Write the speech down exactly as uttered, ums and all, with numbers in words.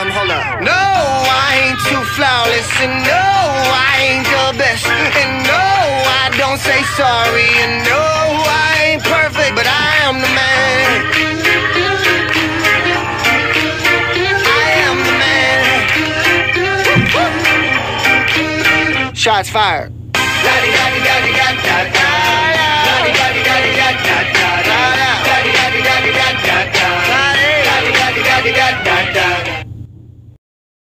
Um, hold up. No, I ain't too flawless, and no, I ain't the best, and no, I don't say sorry, and no, I ain't perfect, but I am the man. I am the man. Shots fired.